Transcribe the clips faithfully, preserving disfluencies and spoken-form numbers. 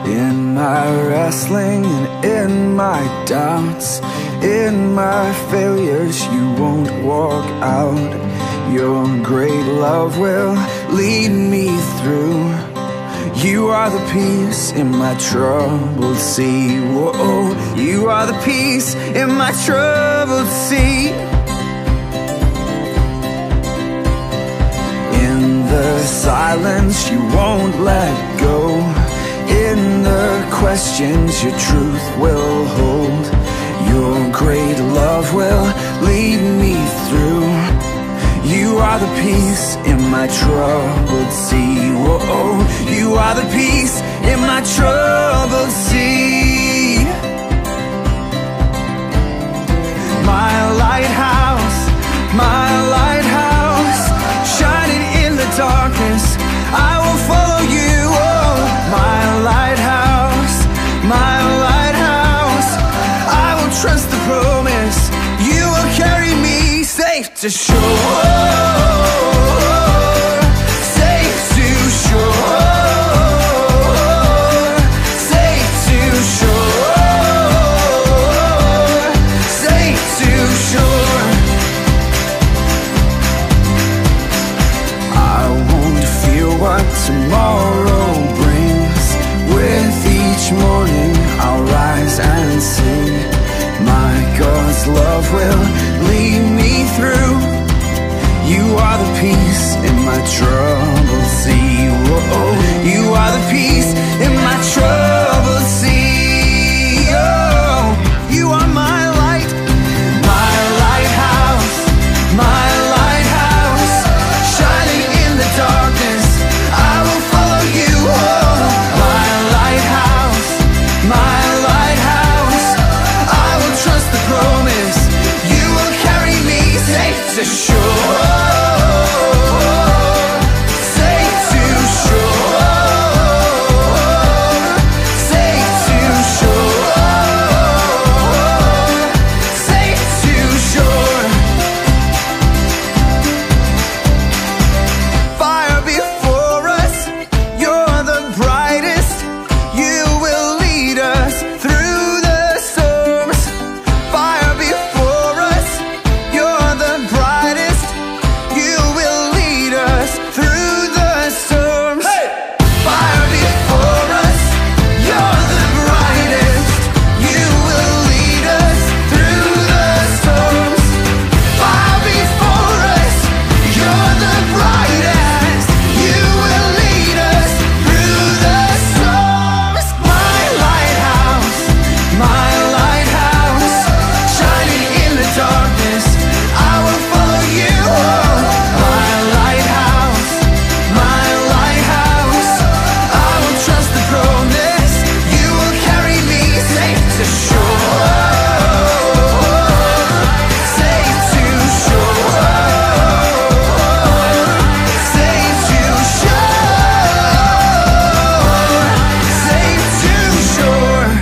In my wrestling and in my doubts, in my failures, you won't walk out. Your great love will lead me through. You are the peace in my troubled sea. Whoa, you are the peace in my troubled sea. In the silence, you won't let go. In the questions, your truth will hold. Your great love will lead me through. You are the peace in my troubled sea. Whoa, you are the peace in my troubled sea. My lighthouse, my lighthouse, shining in the darkness, I will follow you. Oh, my lighthouse, my lighthouse, I will trust the promise. You will carry me safe to shore. Tomorrow brings. With each morning I'll rise and sing. My God's love will lead me through. You are the peace in my troubled sea. Whoa, you are the peace in my troubled sea. Oh, you are my light, my lighthouse, my lighthouse, shining in the darkness. I will follow you. Oh, my lighthouse, my lighthouse, I will trust the promise. You will carry me safe to shore. Safe to shore. Safe to shore. Safe to shore. Fire before us, you're the brightest. You will lead us through the storms. Fire before us, you're the brightest. You will lead us through the storms. Hey! Fire before us, you're the brightest. You will lead us through the storms. Fire before us, you're the brightest. You will lead us through the storms. My lighthouse, my lighthouse, shining in the darkness, I will follow you. Oh, my lighthouse, my lighthouse, I will trust the promise. You will carry me safe to shore. Safe to shore. Safe to shore. Safe to shore.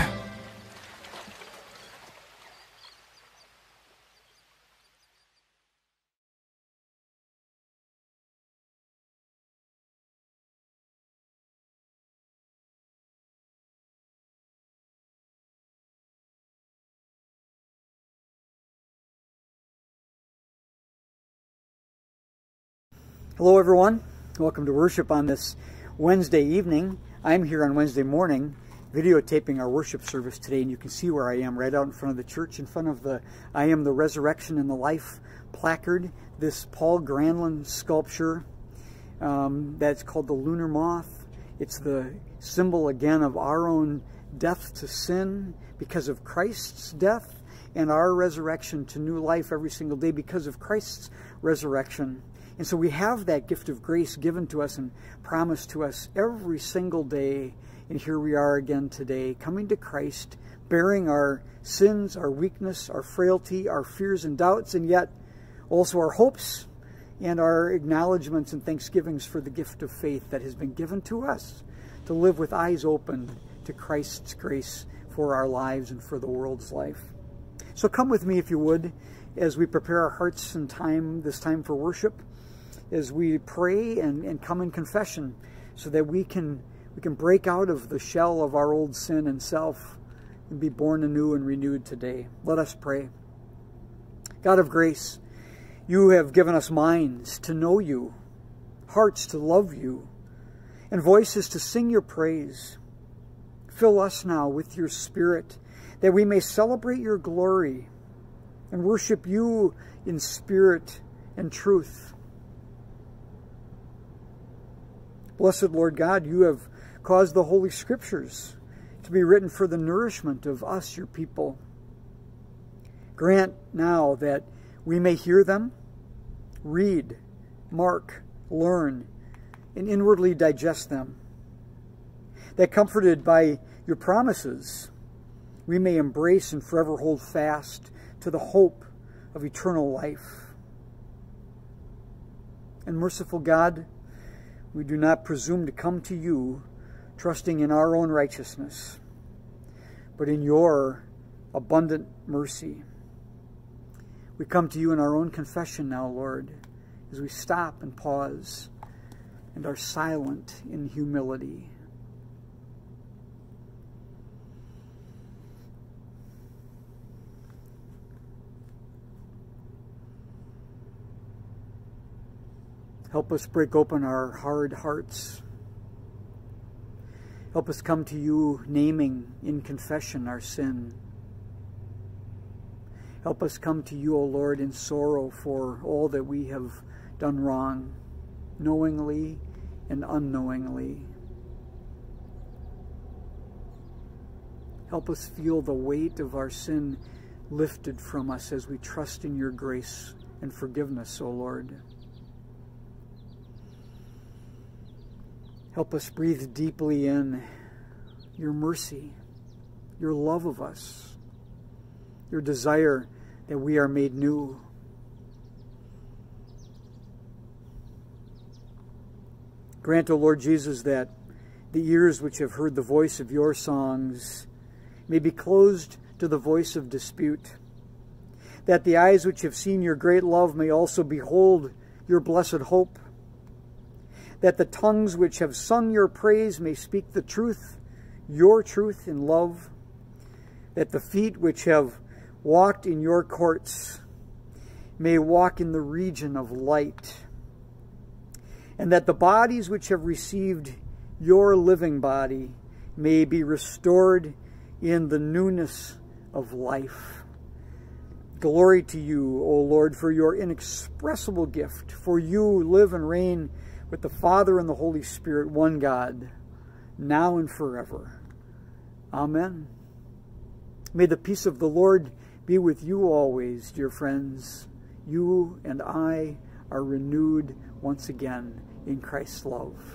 Hello everyone, welcome to worship on this Wednesday evening. I'm here on Wednesday morning videotaping our worship service today, and you can see where I am right out in front of the church, in front of the I Am the Resurrection and the Life placard, this Paul Granlund sculpture um, that's called the Lunar Moth. It's the symbol again of our own death to sin because of Christ's death, and our resurrection to new life every single day because of Christ's resurrection. And so we have that gift of grace given to us and promised to us every single day. And here we are again today, coming to Christ, bearing our sins, our weakness, our frailty, our fears and doubts, and yet also our hopes and our acknowledgments and thanksgivings for the gift of faith that has been given to us to live with eyes open to Christ's grace for our lives and for the world's life. So come with me, if you would, as we prepare our hearts and time, this time for worship, as we pray and, and come in confession, so that we can We can break out of the shell of our old sin and self and be born anew and renewed today. Let us pray. God of grace, you have given us minds to know you, hearts to love you, and voices to sing your praise. Fill us now with your Spirit, that we may celebrate your glory and worship you in spirit and truth. Blessed Lord God, you have caused the Holy Scriptures to be written for the nourishment of us, your people. Grant now that we may hear them, read, mark, learn, and inwardly digest them. That comforted by your promises, we may embrace and forever hold fast to the hope of eternal life. And merciful God, we do not presume to come to you trusting in our own righteousness, but in your abundant mercy. We come to you in our own confession now, Lord, as we stop and pause and are silent in humility. Help us break open our hard hearts. Help us come to you naming in confession our sin. Help us come to you, O Lord, in sorrow for all that we have done wrong, knowingly and unknowingly. Help us feel the weight of our sin lifted from us as we trust in your grace and forgiveness, O Lord. Help us breathe deeply in your mercy, your love of us, your desire that we are made new. Grant, O Lord Jesus, that the ears which have heard the voice of your songs may be closed to the voice of dispute, that the eyes which have seen your great love may also behold your blessed hope, that the tongues which have sung your praise may speak the truth, your truth in love, that the feet which have walked in your courts may walk in the region of light, and that the bodies which have received your living body may be restored in the newness of life. Glory to you, O Lord, for your inexpressible gift, for you live and reign with the Father and the Holy Spirit, one God, now and forever. Amen. May the peace of the Lord be with you always, dear friends. You and I are renewed once again in Christ's love.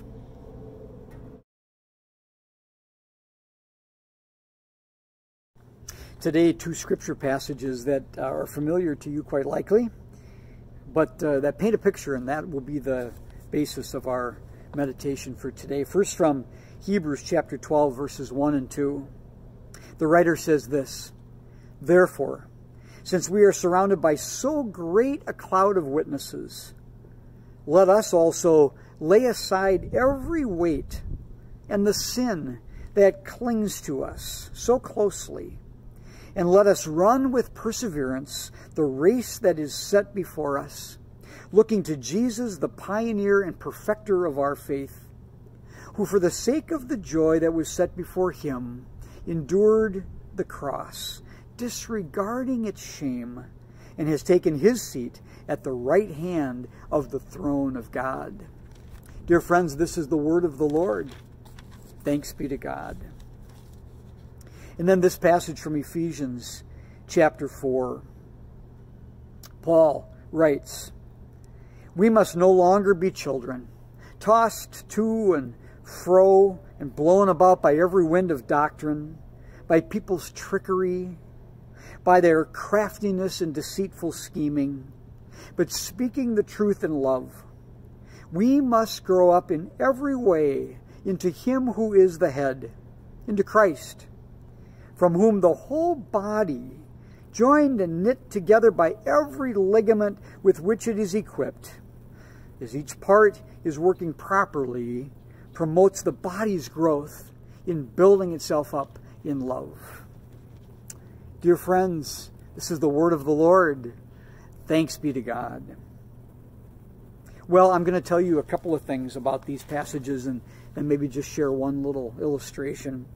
Today, two scripture passages that are familiar to you quite likely, but uh, that paint a picture, and that will be the basis of our meditation for today. First, from Hebrews chapter twelve, verses one and two. The writer says this, "Therefore, since we are surrounded by so great a cloud of witnesses, let us also lay aside every weight and the sin that clings to us so closely, and let us run with perseverance the race that is set before us, looking to Jesus, the pioneer and perfecter of our faith, who for the sake of the joy that was set before him endured the cross, disregarding its shame, and has taken his seat at the right hand of the throne of God." Dear friends, this is the word of the Lord. Thanks be to God. And then this passage from Ephesians chapter four. Paul writes, "We must no longer be children, tossed to and fro and blown about by every wind of doctrine, by people's trickery, by their craftiness and deceitful scheming, but speaking the truth in love. We must grow up in every way into him who is the head, into Christ, from whom the whole body, joined and knit together by every ligament with which it is equipped, as each part is working properly, promotes the body's growth in building itself up in love. Dear friends, this is the word of the Lord. Thanks be to God. Well, I'm going to tell you a couple of things about these passages and, and maybe just share one little illustration.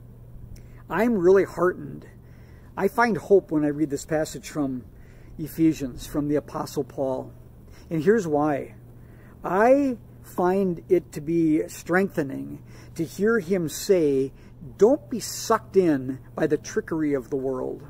I'm really heartened. I find hope when I read this passage from Ephesians, from the Apostle Paul. And here's why. I find it to be strengthening to hear him say, don't be sucked in by the trickery of the world.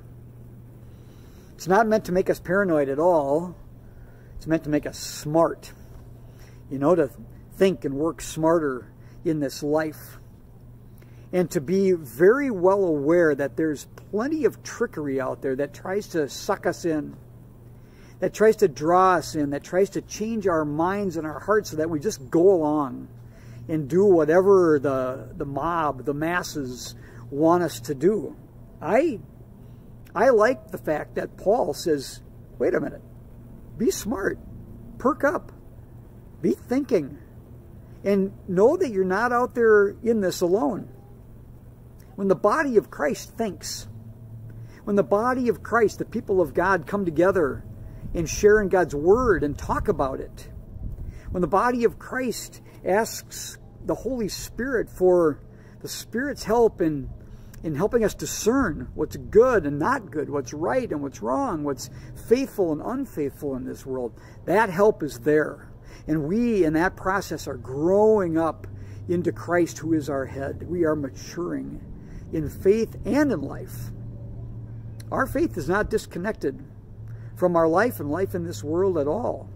It's not meant to make us paranoid at all. It's meant to make us smart. You know, to think and work smarter in this life. And to be very well aware that there's plenty of trickery out there that tries to suck us in, that tries to draw us in, that tries to change our minds and our hearts so that we just go along and do whatever the, the mob, the masses want us to do. I, I like the fact that Paul says, wait a minute, be smart, perk up. Be thinking, and know that you're not out there in this alone. When the body of Christ thinks, when the body of Christ, the people of God, come together and share in God's word and talk about it, when the body of Christ asks the Holy Spirit for the Spirit's help in, in helping us discern what's good and not good, what's right and what's wrong, what's faithful and unfaithful in this world, that help is there. And we, in that process, are growing up into Christ, who is our head. We are maturing in faith and in life. Our faith is not disconnected from our life and life in this world at all.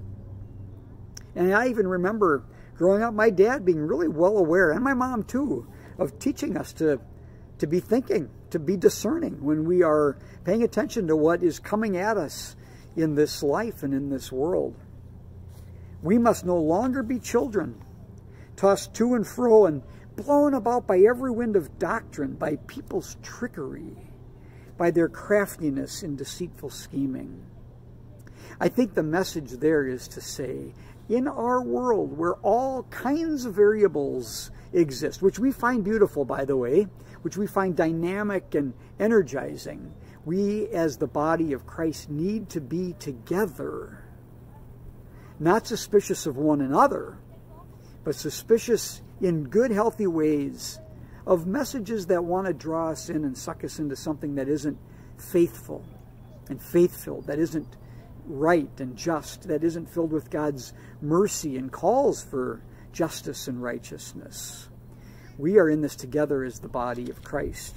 And I even remember growing up, my dad being really well aware, and my mom too, of teaching us to, to be thinking, to be discerning when we are paying attention to what is coming at us in this life and in this world. We must no longer be children, tossed to and fro and blown about by every wind of doctrine, by people's trickery, by their craftiness in deceitful scheming. I think the message there is to say, in our world where all kinds of variables exist, which we find beautiful, by the way, which we find dynamic and energizing, we as the body of Christ need to be together. Not suspicious of one another, but suspicious in good, healthy ways of messages that want to draw us in and suck us into something that isn't faithful and faith-filled, that isn't right and just, that isn't filled with God's mercy and calls for justice and righteousness. We are in this together as the body of Christ.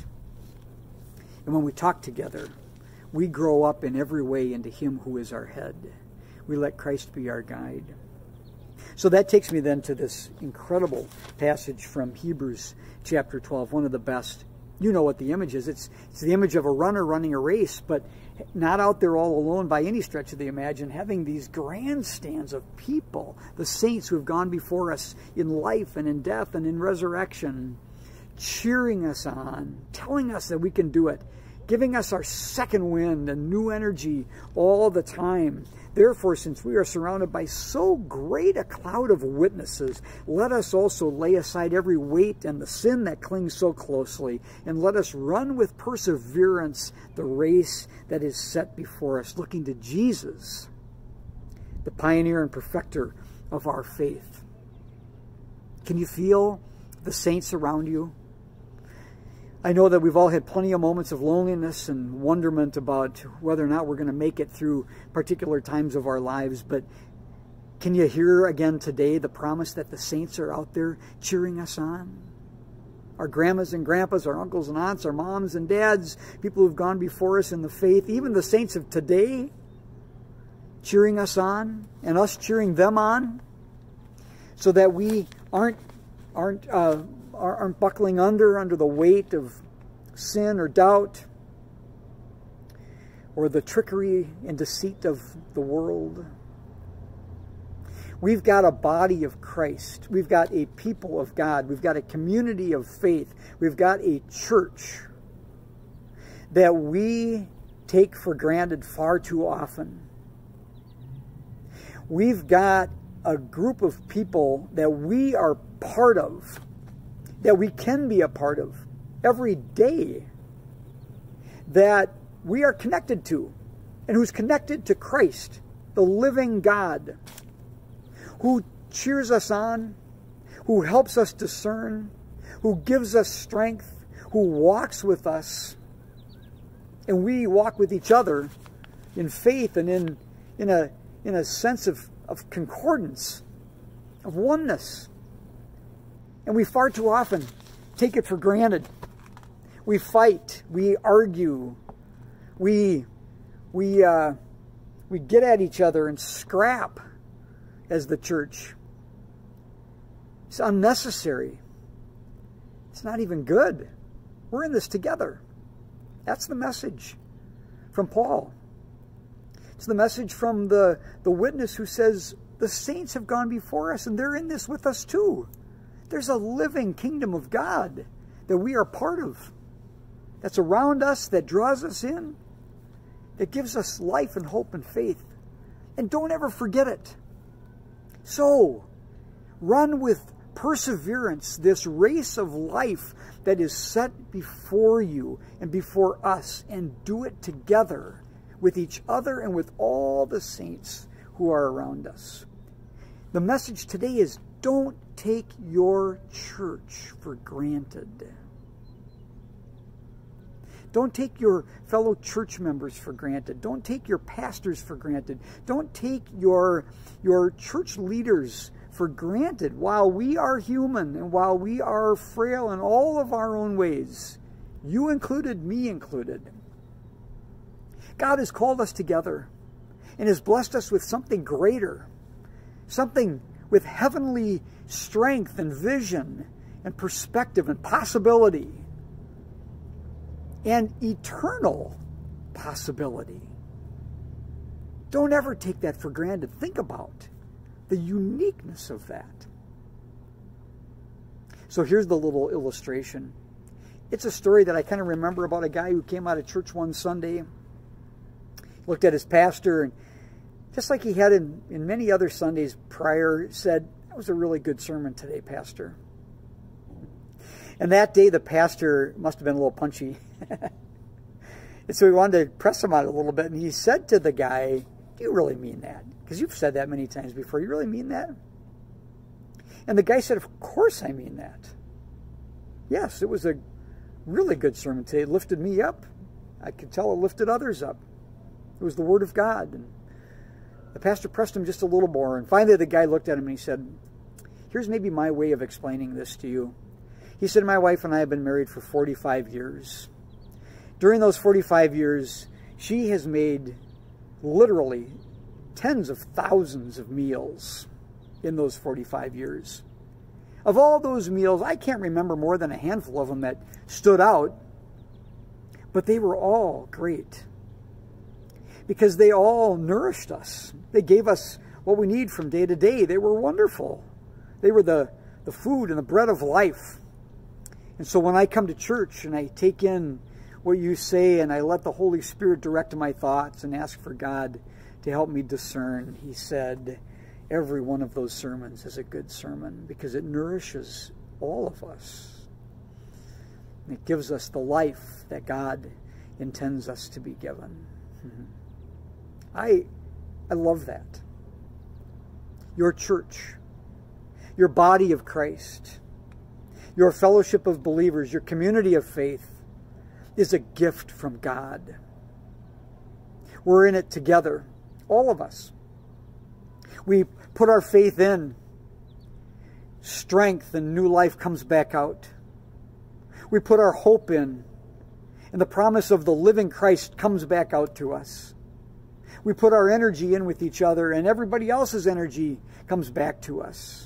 And when we talk together, we grow up in every way into Him who is our head. We let Christ be our guide. So that takes me then to this incredible passage from Hebrews chapter twelve, one of the best. You know what the image is. It's, it's the image of a runner running a race, but not out there all alone by any stretch of the imagination, having these grandstands of people, the saints who have gone before us in life and in death and in resurrection, cheering us on, telling us that we can do it, giving us our second wind and new energy all the time. Therefore, since we are surrounded by so great a cloud of witnesses, let us also lay aside every weight and the sin that clings so closely, and let us run with perseverance the race that is set before us, looking to Jesus, the pioneer and perfecter of our faith. Can you feel the saints around you? I know that we've all had plenty of moments of loneliness and wonderment about whether or not we're going to make it through particular times of our lives, but can you hear again today the promise that the saints are out there cheering us on? Our grandmas and grandpas, our uncles and aunts, our moms and dads, people who've gone before us in the faith, even the saints of today, cheering us on and us cheering them on, so that we aren't aren't uh, aren't buckling under under the weight of sin or doubt or the trickery and deceit of the world. We've got a body of Christ. We've got a people of God. We've got a community of faith. We've got a church that we take for granted far too often. We've got a group of people that we are part of that we can be a part of every day, that we are connected to, and who's connected to Christ, the living God, who cheers us on, who helps us discern, who gives us strength, who walks with us, and we walk with each other in faith and in, in, a, in a sense of, of concordance, of oneness. And we far too often take it for granted. We fight, we argue, we, we, uh, we get at each other and scrap as the church. It's unnecessary. It's not even good. We're in this together. That's the message from Paul. It's the message from the, the witness who says, the saints have gone before us and they're in this with us too. There's a living kingdom of God that we are part of, that's around us, that draws us in, that gives us life and hope and faith. And don't ever forget it. So, run with perseverance this race of life that is set before you and before us, and do it together with each other and with all the saints who are around us. The message today is, don't take your church for granted. Don't take your fellow church members for granted. Don't take your pastors for granted. Don't take your, your church leaders for granted. While we are human and while we are frail in all of our own ways, you included, me included, God has called us together and has blessed us with something greater, something with heavenly strength and vision and perspective and possibility and eternal possibility. Don't ever take that for granted. Think about the uniqueness of that. So here's the little illustration. It's a story that I kind of remember about a guy who came out of church one Sunday, looked at his pastor, and just like he had in, in many other Sundays prior, said, "That was a really good sermon today, Pastor." And that day, the pastor must have been a little punchy. And so he wanted to press him on it a little bit. And he said to the guy, "Do you really mean that? Because you've said that many times before. You really mean that?" And the guy said, "Of course I mean that. Yes, it was a really good sermon today. It lifted me up. I could tell it lifted others up. It was the Word of God." And the pastor pressed him just a little more. And finally the guy looked at him and he said, "Here's maybe my way of explaining this to you." He said, "My wife and I have been married for forty-five years. During those forty-five years, she has made literally tens of thousands of meals in those forty-five years. Of all those meals, I can't remember more than a handful of them that stood out, but they were all great because they all nourished us. They gave us what we need from day to day. They were wonderful. They were the, the food and the bread of life. And so when I come to church and I take in what you say and I let the Holy Spirit direct my thoughts and ask for God to help me discern," he said, "every one of those sermons is a good sermon because it nourishes all of us. It gives us the life that God intends us to be given." Mm-hmm. I, I love that. Your church, your body of Christ, your fellowship of believers, your community of faith is a gift from God. We're in it together, all of us. We put our faith in, strength and new life comes back out. We put our hope in, and the promise of the living Christ comes back out to us. We put our energy in with each other, and everybody else's energy comes back to us.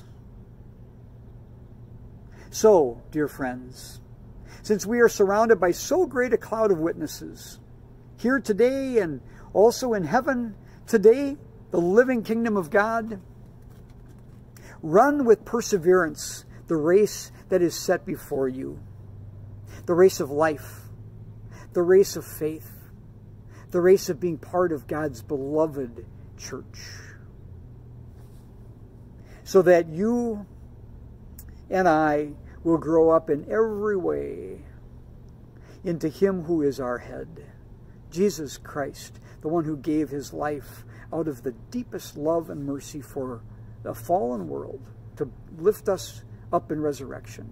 So, dear friends, since we are surrounded by so great a cloud of witnesses, here today and also in heaven today, the living kingdom of God, run with perseverance the race that is set before you, the race of life, the race of faith, the race of being part of God's beloved church, so that you and I will grow up in every way into Him who is our head, Jesus Christ, the one who gave His life out of the deepest love and mercy for the fallen world to lift us up in resurrection.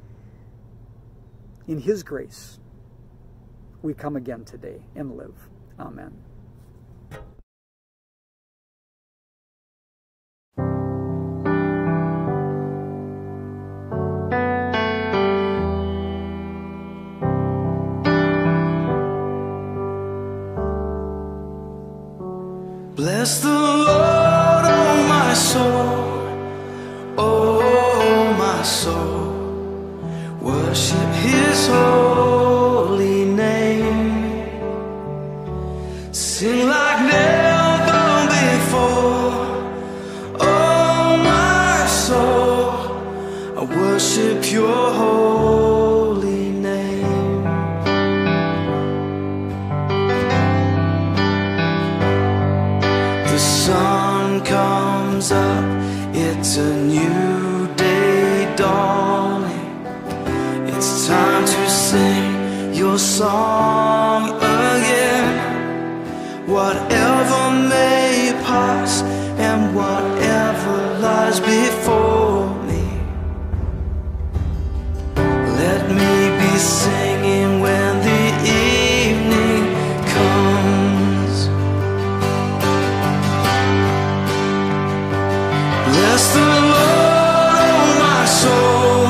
In His grace, we come again today and live. Amen. Bless the Lord, oh my soul, oh my soul, worship His holy name, sing like never before, oh my soul, I worship your holy name. The sun comes up, it's a new day dawning. It's time to sing your song again. Whatever may pass and whatever lies before me, let me be singing when the evening comes. Bless the Lord, oh my soul,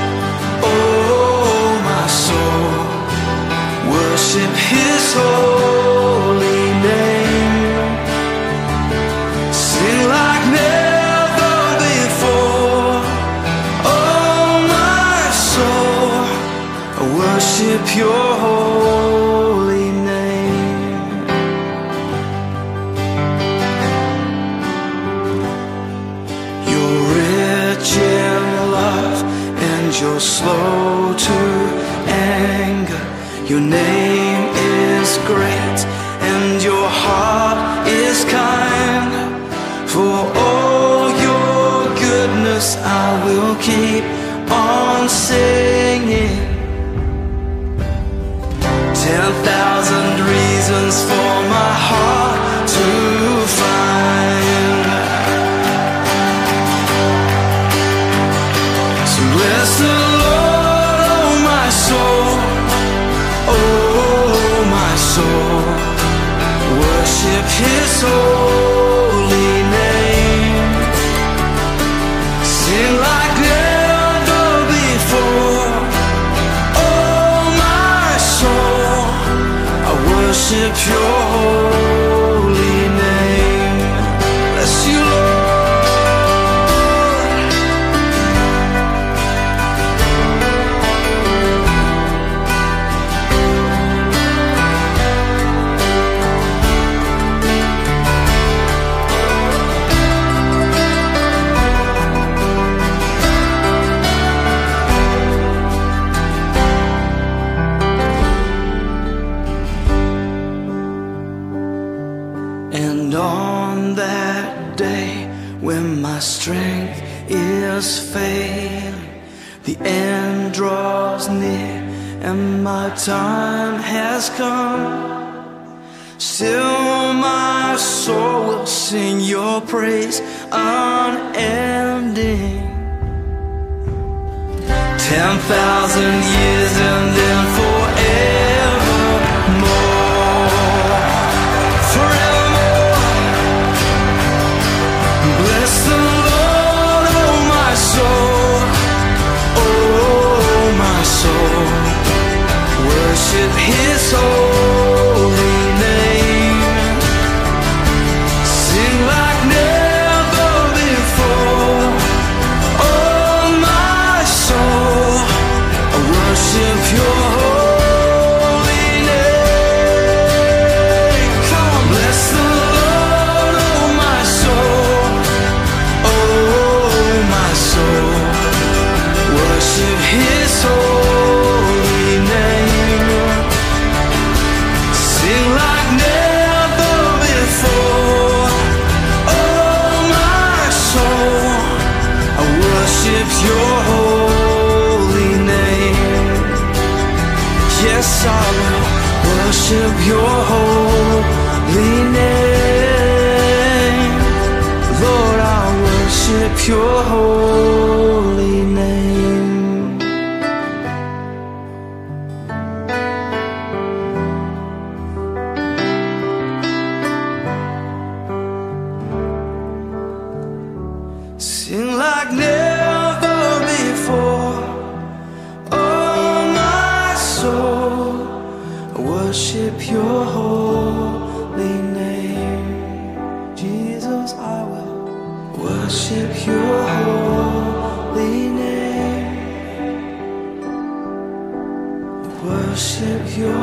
oh my soul, worship His holy name, sing like never before, oh my soul, I worship your holy name. You're rich in love and you're slow to anger. Your name is great and your heart is kind. For all your goodness I will keep on singing. Ten thousand reasons for my heart to find. So bless the Lord, oh my soul, oh my soul, worship His holy name, sing like never before, oh my soul, I worship your holy name. Bless you, Lord. And on that day when my strength is failing, the end draws near and my time has come, still my soul will sing your praise unending. Ten thousand years and then forevermore, forevermore. Bless the Lord, oh my soul, oh my soul, worship His holy name, sing like never before, oh my soul, I worship your holy name. Come on, bless the Lord, oh my soul, oh my soul, worship His holy name, your holy name. Sing like never before, oh my soul, worship your holy name. Jesus, I will worship your holy name. Worship your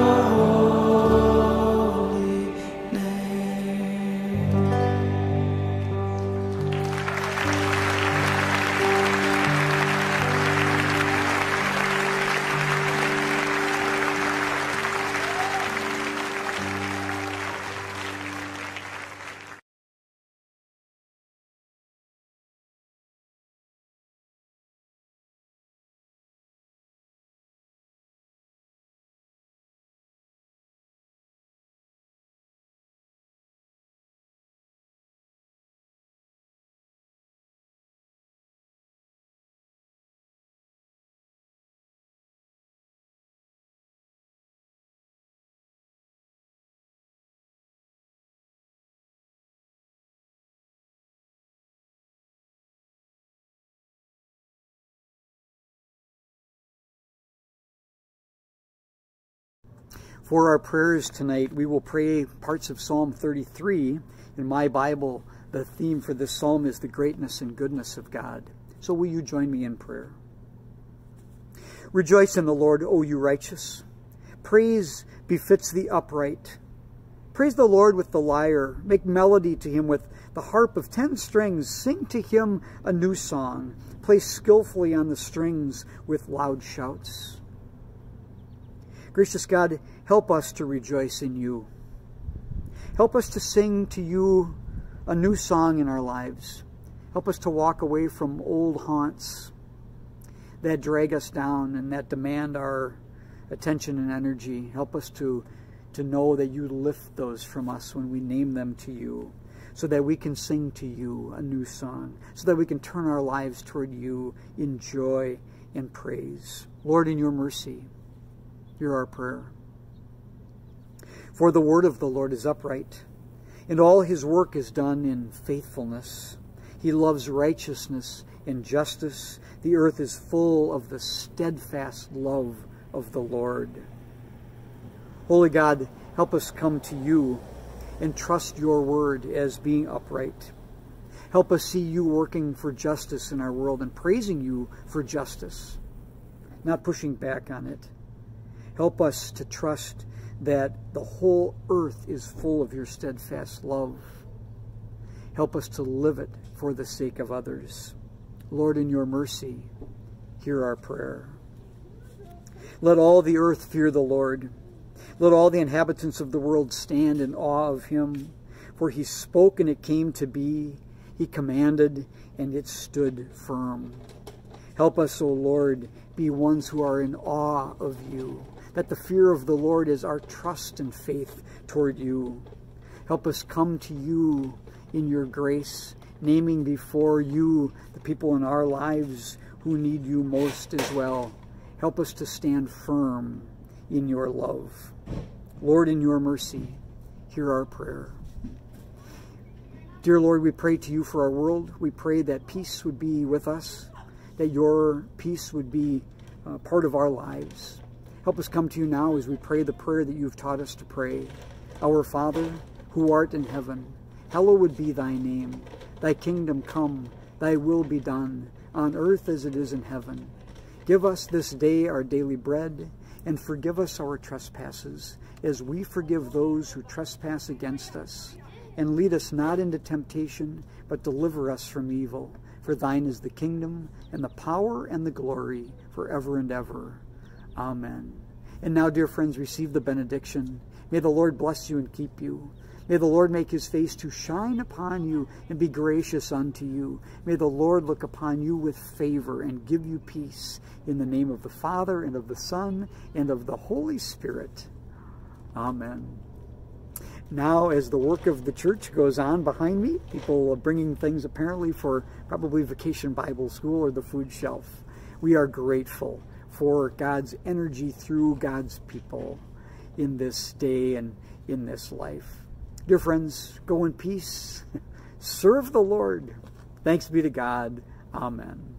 holy name. For our prayers tonight, we will pray parts of Psalm thirty-three. In my Bible, the theme for this psalm is the greatness and goodness of God. So will you join me in prayer? Rejoice in the Lord, O you righteous. Praise befits the upright. Praise the Lord with the lyre. Make melody to him with the harp of ten strings. Sing to him a new song. Play skillfully on the strings with loud shouts. Gracious God, help us to rejoice in you. Help us to sing to you a new song in our lives. Help us to walk away from old haunts that drag us down and that demand our attention and energy. Help us to, to know that you lift those from us when we name them to you, so that we can sing to you a new song, so that we can turn our lives toward you in joy and praise. Lord, in your mercy, hear our prayer. For the word of the Lord is upright, and all his work is done in faithfulness. He loves righteousness and justice. The earth is full of the steadfast love of the Lord. Holy God, help us come to you and trust your word as being upright. Help us see you working for justice in our world and praising you for justice, not pushing back on it. Help us to trust that the whole earth is full of your steadfast love. Help us to live it for the sake of others. Lord, in your mercy, hear our prayer. Let all the earth fear the Lord. Let all the inhabitants of the world stand in awe of him. For he spoke and it came to be. He commanded and it stood firm. Help us, O Lord, be ones who are in awe of you, that the fear of the Lord is our trust and faith toward you. Help us come to you in your grace, naming before you the people in our lives who need you most as well. Help us to stand firm in your love. Lord, in your mercy, hear our prayer. Dear Lord, we pray to you for our world. We pray that peace would be with us, that your peace would be uh, part of our lives. Help us come to you now as we pray the prayer that you've taught us to pray. Our Father, who art in heaven, hallowed be thy name. Thy kingdom come, thy will be done, on earth as it is in heaven. Give us this day our daily bread, and forgive us our trespasses, as we forgive those who trespass against us. And lead us not into temptation, but deliver us from evil. For thine is the kingdom, and the power, and the glory, forever and ever. Amen. And now, dear friends, receive the benediction. May the Lord bless you and keep you. May the Lord make his face to shine upon you and be gracious unto you. May the Lord look upon you with favor and give you peace. In the name of the Father, and of the Son, and of the Holy Spirit. Amen. now as the work of the church goes on behind me, people are bringing things apparently for probably Vacation Bible School or the food shelf. We are grateful for God's energy through God's people in this day and in this life. Dear friends, go in peace. Serve the Lord. Thanks be to God. Amen.